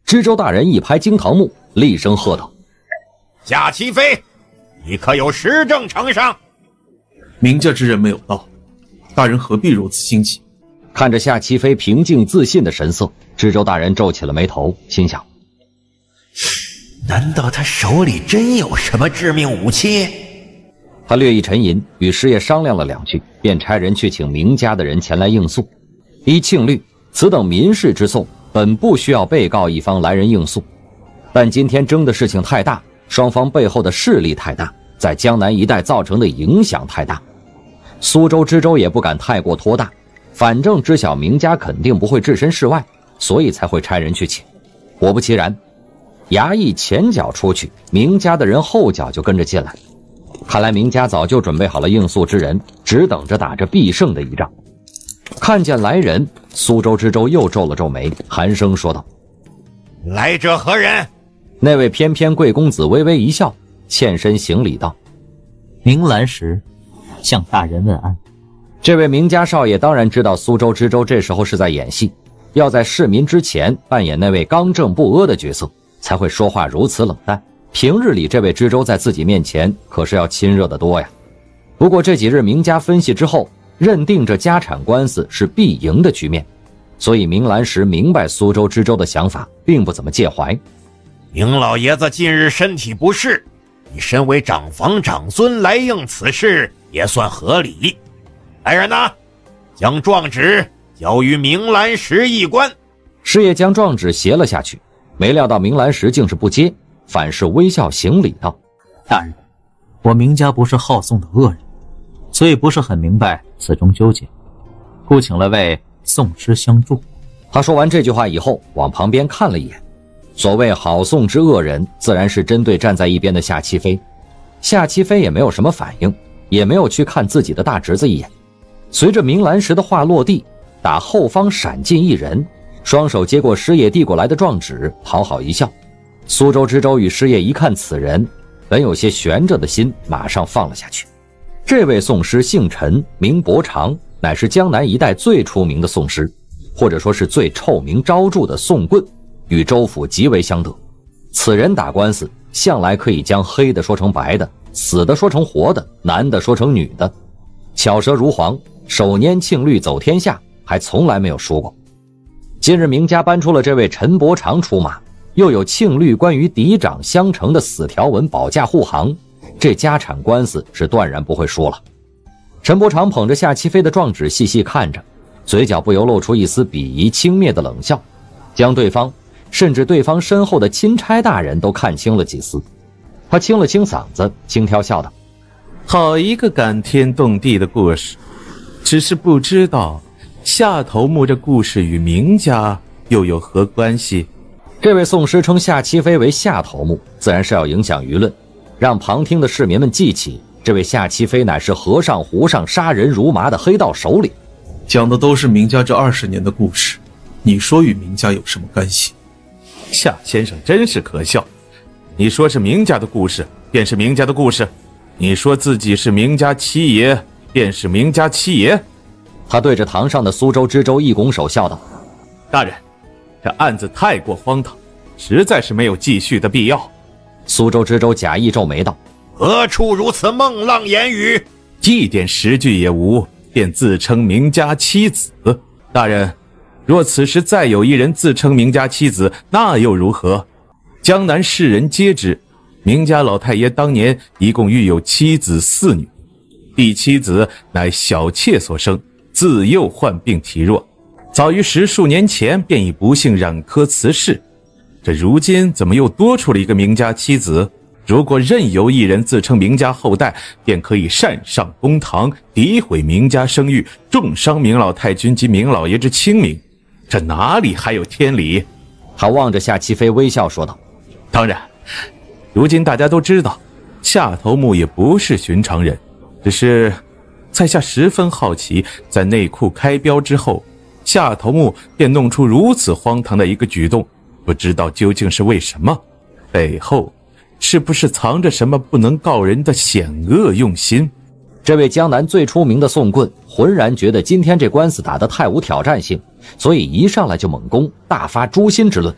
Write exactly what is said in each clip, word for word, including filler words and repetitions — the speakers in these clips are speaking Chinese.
知州大人一拍惊堂木，厉声喝道：“ 夏齐飞，你可有实证呈上？” 明家之人没有到，大人何必如此心急？ 看着夏齐飞平静自信的神色，知州大人皱起了眉头，心想： 难道他手里真有什么致命武器？ 他略一沉吟，与师爷商量了两句，便差人去请明家的人前来应诉。依庆律，此等民事之讼本不需要被告一方来人应诉，但今天争的事情太大，双方背后的势力太大，在江南一带造成的影响太大，苏州知州也不敢太过托大，反正知晓明家肯定不会置身事外，所以才会差人去请。果不其然，衙役前脚出去，明家的人后脚就跟着进来。看来明家早就准备好了应诉之人，只等着打着必胜的一仗。看见来人，苏州知州又皱了皱眉，寒声说道：“ 来者何人？” 那位翩翩贵公子微微一笑，欠身行礼道：“ 明兰石向大人问安。” 这位明家少爷当然知道苏州知州这时候是在演戏，要在市民之前扮演那位刚正不阿的角色，才会说话如此冷淡。平日里这位知州在自己面前可是要亲热得多呀。不过这几日明家分析之后，认定这家产官司是必赢的局面，所以明兰石明白苏州知州的想法，并不怎么介怀。 明老爷子近日身体不适，你身为长房长孙来应此事也算合理。来人呐，将状纸交于明兰石一官。 师爷将状纸携了下去，没料到明兰石竟是不接，反是微笑行礼道：“ 大人，我明家不是好讼的恶人，所以不是很明白此中纠结，故请了位讼师相助。” 他说完这句话以后，往旁边看了一眼。所谓好讼之恶人，自然是针对站在一边的夏齐飞。夏齐飞也没有什么反应，也没有去看自己的大侄子一眼。随着明兰石的话落地，打后方闪进一人，双手接过师爷递过来的状纸，讨好一笑。苏州知州与师爷一看此人，本有些悬着的心马上放了下去。这位讼师姓陈，名伯长，乃是江南一带最出名的讼师，或者说是最臭名昭著的讼棍，与州府极为相得。此人打官司向来可以将黑的说成白的，死的说成活的，男的说成女的，巧舌如簧，手拈庆律走天下，还从来没有输过。今日明家搬出了这位陈伯长出马，又有庆律关于嫡长相承的死条文保驾护航，这家产官司是断然不会输了。陈伯长捧着夏齐飞的状纸细细看着，嘴角不由露出一丝鄙夷轻蔑的冷笑，将对方甚至对方身后的钦差大人都看清了几丝。他清了清嗓子，轻佻笑道：“ 好一个感天动地的故事，只是不知道夏头目这故事与明家又有何关系？” 这位讼师称夏齐飞为夏头目，自然是要影响舆论，让旁听的市民们记起这位夏齐飞乃是河上湖上杀人如麻的黑道首领。 讲的都是明家这二十年的故事，你说与明家有什么干系？ 夏先生真是可笑，你说是明家的故事，便是明家的故事；你说自己是明家七爷，便是明家七爷。 他对着堂上的苏州知州一拱手笑道：“ 大人，这案子太过荒唐，实在是没有继续的必要。” 苏州知州假意皱眉道：“ 何处如此孟浪言语？ 一点实据也无，便自称明家妻子。大人，若此时再有一人自称明家妻子，那又如何？江南世人皆知，明家老太爷当年一共育有妻子四女，第七子乃小妾所生，自幼患病体弱，早于十数年前便已不幸染科辞世。这如今怎么又多出了一个明家妻子？如果任由一人自称明家后代，便可以擅上公堂，诋毁明家声誉，重伤明老太君及明老爷之清明，这哪里还有天理？” 他望着夏齐飞微笑说道：“ 当然，如今大家都知道，夏头目也不是寻常人，只是在下十分好奇，在内库开标之后，夏头目便弄出如此荒唐的一个举动，不知道究竟是为什么，背后是不是藏着什么不能告人的险恶用心？” 这位江南最出名的讼棍浑然觉得今天这官司打得太无挑战性，所以一上来就猛攻，大发诛心之论。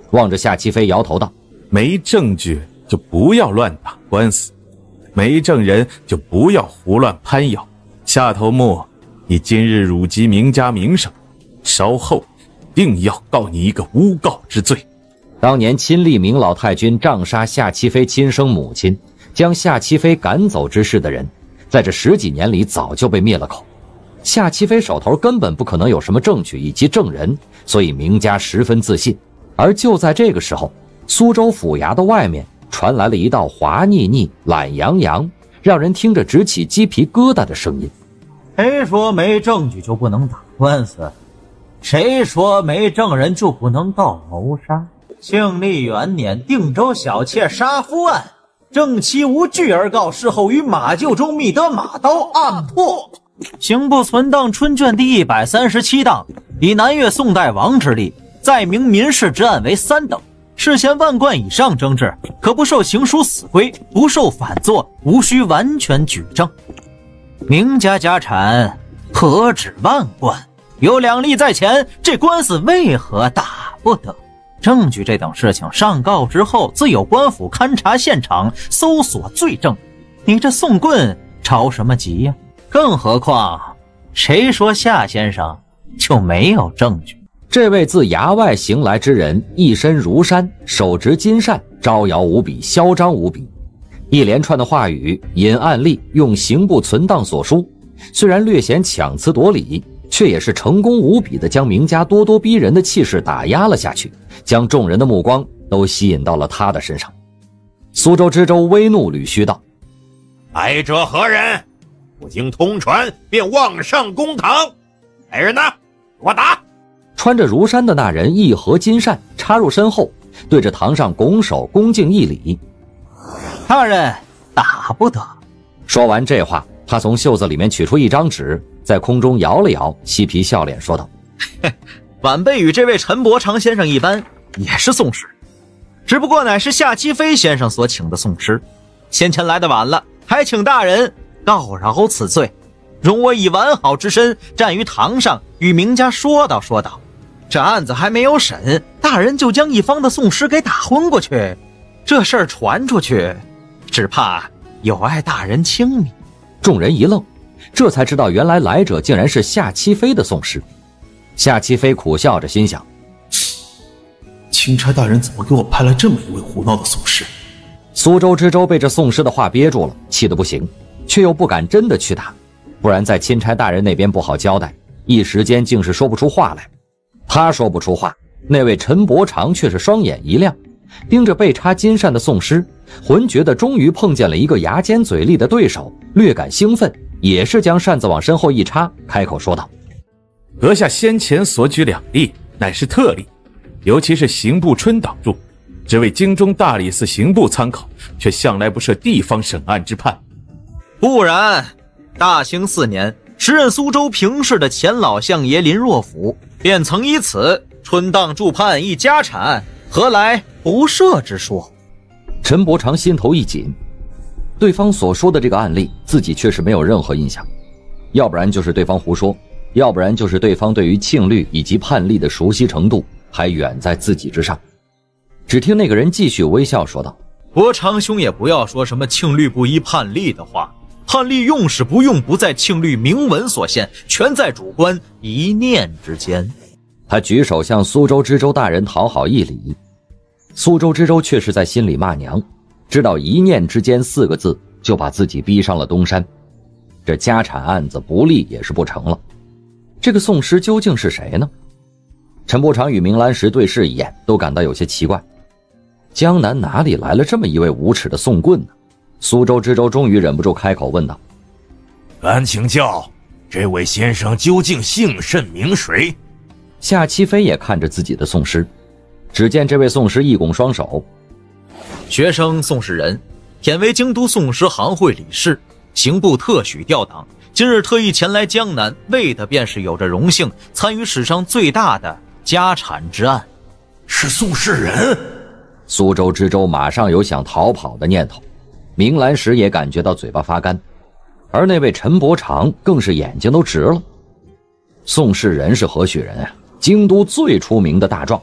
望着夏七飞摇头道： 没证据就不要乱打官司，没证人就不要胡乱攀咬。夏头目，你今日辱及名家名声，稍后定要告你一个诬告之罪。 当年亲历明老太君杖杀夏七飞亲生母亲，将夏七飞赶走之事的人，在这十几年里早就被灭了口。夏七飞手头根本不可能有什么证据以及证人，所以明家十分自信。而就在这个时候，苏州府衙的外面传来了一道滑腻腻、懒洋洋，让人听着直起鸡皮疙瘩的声音： 谁说没证据就不能打官司？谁说没证人就不能告谋杀？庆历元年定州小妾杀夫案，正妻无据而告，事后于马厩中觅得马刀，案破。刑部存档春卷第一百三十七档，以南越宋代王之例，载明民事之案为三等，事嫌万贯以上争执，可不受刑书死规，不受反作，无需完全举证。明家家产何止万贯？有两例在前，这官司为何打不得？证据这等事情上告之后，自有官府勘察现场，搜索罪证。你这宋棍着什么急呀？更何况，谁说夏先生就没有证据？ 这位自衙外行来之人，一身如山，手执金扇，招摇无比，嚣张无比。一连串的话语引案例，用刑部存档所书，虽然略显强词夺理，却也是成功无比地将明家咄咄逼人的气势打压了下去，将众人的目光都吸引到了他的身上。苏州知州微怒捋须道： 来者何人？不经通传便妄上公堂，来人呐，给我打！ 穿着如衫的那人一合金扇插入身后，对着堂上拱手恭敬一礼： 大人打不得。 说完这话，他从袖子里面取出一张纸，在空中摇了摇，嬉皮笑脸说道： 晚辈与这位陈伯常先生一般，也是讼师，只不过乃是夏七飞先生所请的讼师，先前来的晚了，还请大人告饶此罪，容我以完好之身站于堂上，与明家说道说道。这案子还没有审，大人就将一方的讼师给打昏过去，这事儿传出去，只怕有碍大人清明。 众人一愣，这才知道原来来者竟然是夏七飞的讼师。夏七飞苦笑着心想： 钦差大人怎么给我派来这么一位胡闹的讼师？ 苏州知州被这讼师的话憋住了，气得不行，却又不敢真的去打，不然在钦差大人那边不好交代，一时间竟是说不出话来。他说不出话，那位陈伯常却是双眼一亮，盯着被插金扇的讼师，浑觉得终于碰见了一个牙尖嘴利的对手，略感兴奋，也是将扇子往身后一插，开口说道： 阁下先前所举两例乃是特例，尤其是刑部春党注，只为京中大理寺刑部参考，却向来不设地方审案之判。 不然，大兴四年，时任苏州平氏的前老相爷林若甫便曾以此春档注判一家产，何来不赦之说？ 陈伯常心头一紧，对方所说的这个案例，自己确实没有任何印象，要不然就是对方胡说，要不然就是对方对于庆律以及判例的熟悉程度还远在自己之上。只听那个人继续微笑说道： 伯常兄也不要说什么庆律不依判例的话，判例用是不用不在庆律明文所限，全在主观一念之间。 他举手向苏州知州大人讨好一礼。苏州知州却是在心里骂娘，知道一念之间四个字就把自己逼上了东山，这家产案子不立也是不成了。这个讼师究竟是谁呢？陈伯常与明兰石对视一眼，都感到有些奇怪，江南哪里来了这么一位无耻的讼棍呢？苏州知州终于忍不住开口问道： 敢请教，这位先生究竟姓甚名谁？ 夏七飞也看着自己的讼师，只见这位讼师一拱双手： 学生宋世仁，忝为京都讼师行会理事，刑部特许调档，今日特意前来江南，为的便是有着荣幸参与史上最大的家产之案。 是宋世仁？ 苏州知州马上有想逃跑的念头，明兰石也感觉到嘴巴发干，而那位陈伯常更是眼睛都直了。宋世仁是何许人啊？京都最出名的大状，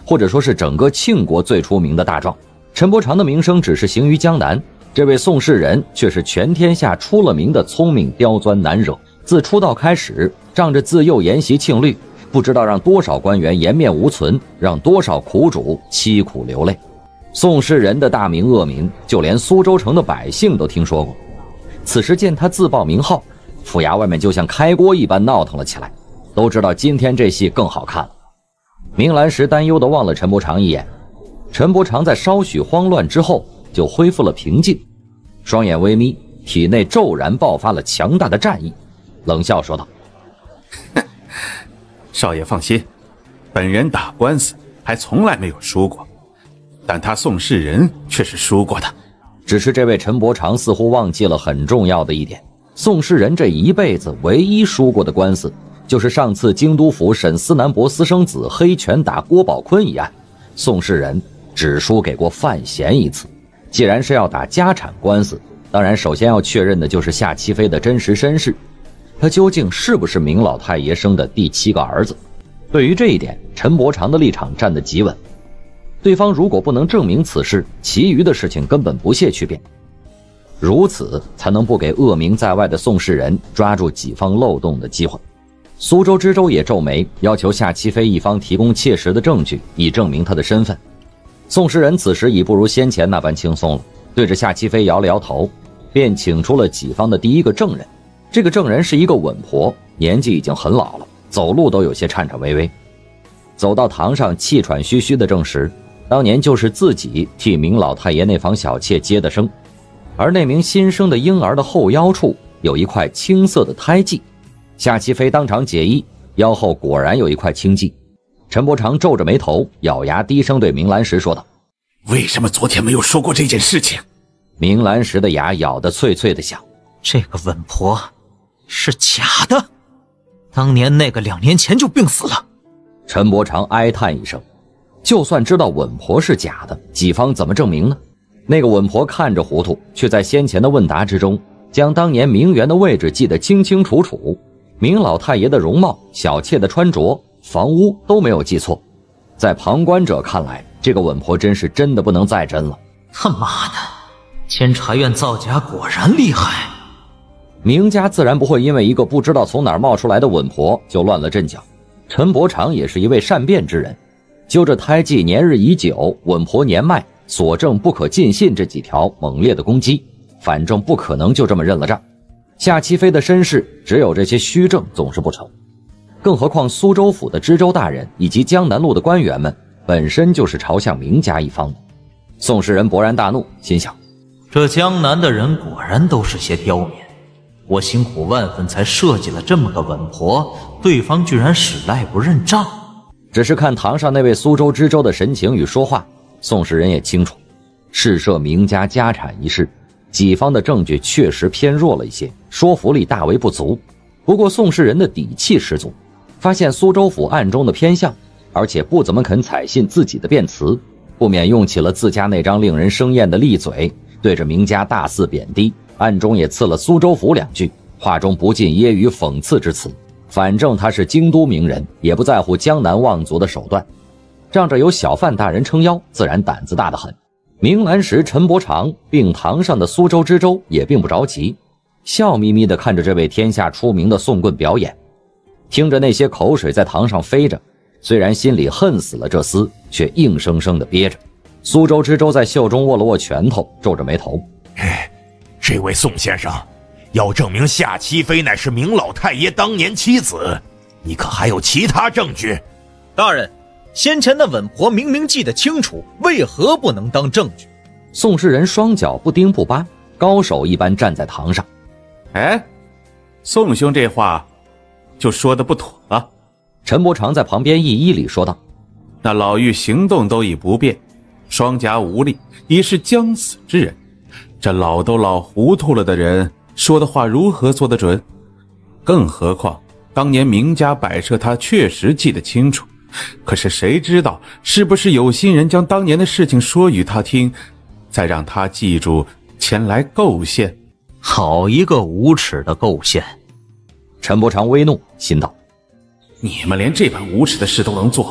或者说是整个庆国最出名的大状。陈伯常的名声只是行于江南，这位宋世仁却是全天下出了名的聪明刁钻难惹。自出道开始，仗着自幼研习庆律，不知道让多少官员颜面无存，让多少苦主凄苦流泪。宋世仁的大名恶名，就连苏州城的百姓都听说过。此时见他自报名号，府衙外面就像开锅一般闹腾了起来，都知道今天这戏更好看了。明兰石担忧地望了陈伯常一眼，陈伯常在稍许慌乱之后就恢复了平静，双眼微眯，体内骤然爆发了强大的战意，冷笑说道： 少爷放心，本人打官司还从来没有输过，但他宋世仁却是输过的。 只是这位陈伯常似乎忘记了很重要的一点，宋世仁这一辈子唯一输过的官司，就是上次京都府审司南伯私生子黑拳打郭宝坤一案，宋世仁只输给过范闲一次。既然是要打家产官司，当然首先要确认的就是夏七飞的真实身世，他究竟是不是明老太爷生的第七个儿子。对于这一点，陈伯常的立场站得极稳，对方如果不能证明此事，其余的事情根本不屑去辩，如此才能不给恶名在外的宋世仁抓住己方漏洞的机会。苏州知州也皱眉，要求夏七飞一方提供切实的证据，以证明他的身份。宋世仁此时已不如先前那般轻松了，对着夏七飞摇了摇头，便请出了己方的第一个证人。这个证人是一个稳婆，年纪已经很老了，走路都有些颤颤巍巍。走到堂上，气喘吁吁地证实，当年就是自己替明老太爷那房小妾接的生，而那名新生的婴儿的后腰处有一块青色的胎记。夏七飞当场解衣，腰后果然有一块青迹。陈伯常皱着眉头，咬牙低声对明兰石说道： 为什么昨天没有说过这件事情？ 明兰石的牙咬得脆脆地响， 这个稳婆是假的，当年那个两年前就病死了。 陈伯常哀叹一声，就算知道稳婆是假的，己方怎么证明呢？那个稳婆看着糊涂，却在先前的问答之中将当年明园的位置记得清清楚楚，明老太爷的容貌、小妾的穿着、房屋都没有记错。在旁观者看来，这个稳婆真是真的不能再真了。 他妈的，监察院造假果然厉害。 明家自然不会因为一个不知道从哪儿冒出来的稳婆就乱了阵脚。陈伯常也是一位善辩之人，就这胎记年日已久，稳婆年迈，所证不可尽信这几条猛烈的攻击，反正不可能就这么认了账。夏七飞的身世只有这些虚证总是不成，更何况苏州府的知州大人以及江南路的官员们本身就是朝向明家一方的。宋世仁勃然大怒，心想： 这江南的人果然都是些刁民，我辛苦万分才设计了这么个稳婆，对方居然使赖不认账。 只是看堂上那位苏州知州的神情与说话，宋世仁也清楚，事涉明家家产一事，己方的证据确实偏弱了一些，说服力大为不足。不过宋世仁的底气十足，发现苏州府暗中的偏向，而且不怎么肯采信自己的辩词，不免用起了自家那张令人生厌的利嘴，对着明家大肆贬低，暗中也刺了苏州府两句，话中不尽揶揄讽刺之词。反正他是京都名人，也不在乎江南望族的手段，仗着有小范大人撑腰，自然胆子大得很。明兰石、陈伯常并堂上的苏州知州也并不着急，笑眯眯地看着这位天下出名的宋棍表演，听着那些口水在堂上飞着，虽然心里恨死了这厮，却硬生生地憋着。苏州知州在袖中握了握拳头，皱着眉头： 哎，这位宋先生，要证明夏七飞乃是明老太爷当年妻子，你可还有其他证据？ 大人，先前的稳婆明明记得清楚，为何不能当证据？ 宋世仁双脚不丁不扒，高手一般站在堂上。 哎，宋兄这话就说得不妥了。 陈伯常在旁边一一里说道： 那老妪行动都已不便，双颊无力，已是将死之人，这老都老糊涂了的人说的话如何做得准？更何况当年明家摆设他确实记得清楚，可是谁知道是不是有心人将当年的事情说与他听，再让他记住前来构陷。 好一个无耻的构陷！ 陈伯常微怒，心道： 你们连这般无耻的事都能做，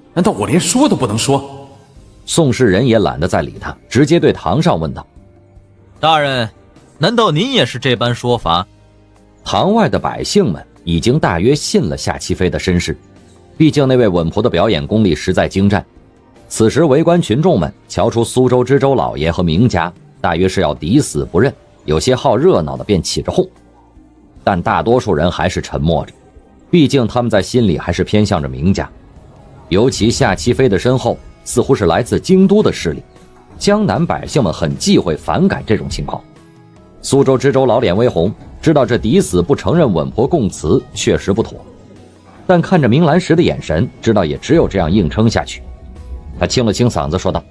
难道我连说都不能说？ 宋世仁也懒得再理他，直接对堂上问道：“ 大人，难道您也是这般说法？” 堂外的百姓们已经大约信了夏七飞的身世，毕竟那位稳婆的表演功力实在精湛。此时围观群众们瞧出苏州知州老爷和明家大约是要抵死不认，有些好热闹的便起着哄，但大多数人还是沉默着，毕竟他们在心里还是偏向着明家。尤其夏七飞的身后似乎是来自京都的势力，江南百姓们很忌讳反感这种情况。苏州知州老脸微红，知道这抵死不承认稳婆供词确实不妥，但看着明兰石的眼神，知道也只有这样硬撑下去。他清了清嗓子说道：“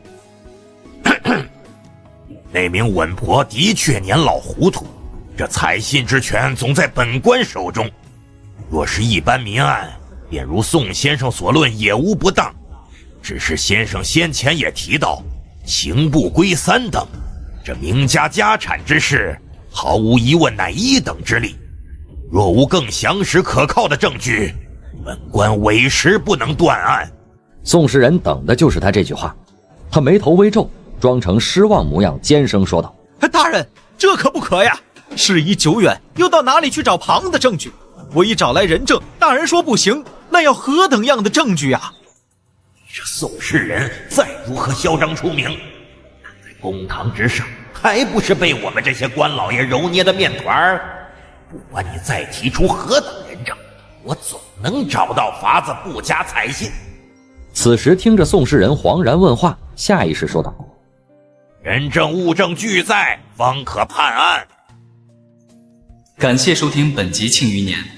那名稳婆的确年老糊涂，这采信之权总在本官手中。若是一般民案，便如宋先生所论，也无不当。只是先生先前也提到刑部归三等，这明家家产之事，毫无疑问乃一等之力。若无更详实可靠的证据，本官委实不能断案。” 宋世仁等的就是他这句话，他眉头微皱，装成失望模样，尖声说道：“ 大人，这可不可呀！事已久远，又到哪里去找旁的证据？我已找来人证，大人说不行，那要何等样的证据呀？” 这宋世仁再如何嚣张出名，在公堂之上，还不是被我们这些官老爷揉捏的面团儿？不管你再提出何等人证，我总能找到法子不加采信。 此时听着宋世仁惶然问话，下意识说道：“ 人证物证俱在，方可判案。” 感谢收听本集《庆余年》。